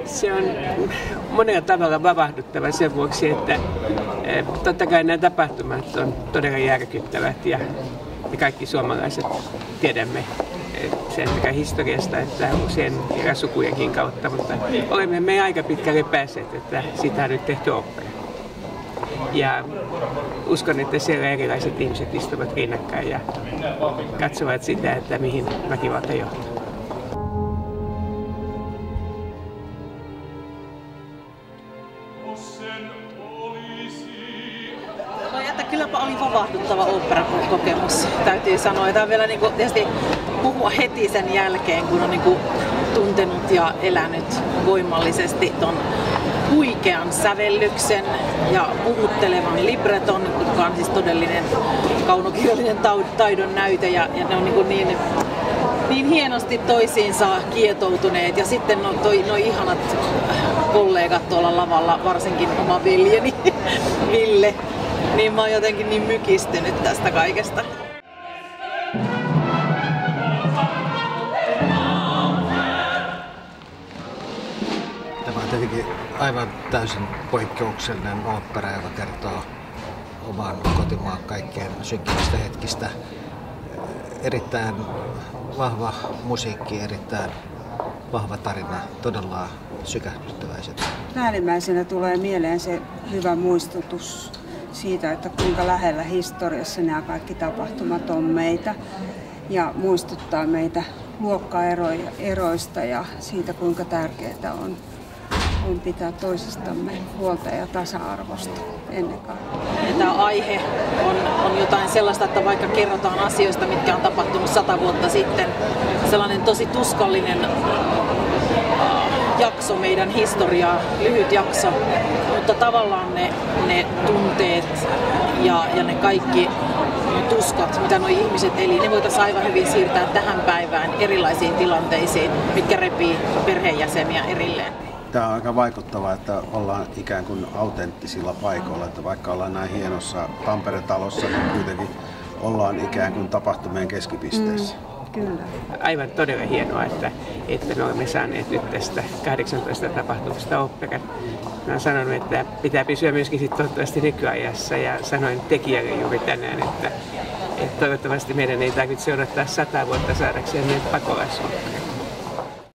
Se on monella tavalla vavahduttava sen vuoksi, että totta kai nämä tapahtumat on todella järkyttävät ja me kaikki suomalaiset tiedämme sen sekä historiasta että usein sukujenkin kautta, mutta olemme me aika pitkälle päässeet, että siitä on nyt tehty opera. Ja uskon, että siellä erilaiset ihmiset istuvat rinnakkain ja katsovat sitä, että mihin väkivalta johtaa. Kylläpä oli vavahduttava oopperakokemus, täytyy sanoa. Tämä on vielä niin kuin, tietysti puhua heti sen jälkeen, kun on niin kuin tuntenut ja elänyt voimallisesti ton huikean sävellyksen ja puhuttelevan libreton, joka on siis todellinen kaunokirjallinen taidon näyte. Ja ne on niin hienosti toisiinsa kietoutuneet. Ja sitten nuo ihanat kollegat tuolla lavalla, varsinkin oma veljeni Ville. Niin mä oon jotenkin niin mykistynyt tästä kaikesta. Tämä on tietenkin aivan täysin poikkeuksellinen ooppera, joka kertoo oman kotimaan kaikkein synkimmistä hetkistä. Erittäin vahva musiikki, erittäin vahva tarina, todella sykähdyttäväiset. Päällimmäisenä tulee mieleen se hyvä muistutus siitä, että kuinka lähellä historiassa nämä kaikki tapahtumat on meitä ja muistuttaa meitä luokkaeroista ja siitä, kuinka tärkeää on pitää toisistamme huolta ja tasa-arvosta ennen kaikkea. Tämä aihe on jotain sellaista, että vaikka kerrotaan asioista, mitkä on tapahtunut 100 vuotta sitten, sellainen tosi tuskallinen jakso meidän historiaa, lyhyt jakso, mutta tavallaan ne tunteet ja ne kaikki tuskat, mitä nuo ihmiset eli, ne voitaisiin aivan hyvin siirtää tähän päivään erilaisiin tilanteisiin, mitkä repii perheenjäseniä erilleen. Tämä on aika vaikuttavaa, että ollaan ikään kuin autenttisilla paikoilla, että vaikka ollaan näin hienossa Tampere-talossa, niin kuitenkin ollaan ikään kuin tapahtumien keskipisteessä. Kyllä. Aivan todella hienoa, että me olemme saaneet nyt tästä 18 tapahtumasta oopperan. Mä olen sanonut, että pitää pysyä myöskin sit toivottavasti nykyajassa ja sanoin tekijälle juuri tänään, että toivottavasti meidän ei tarvitse odottaa 100 vuotta saadakseen pakolaisuutta.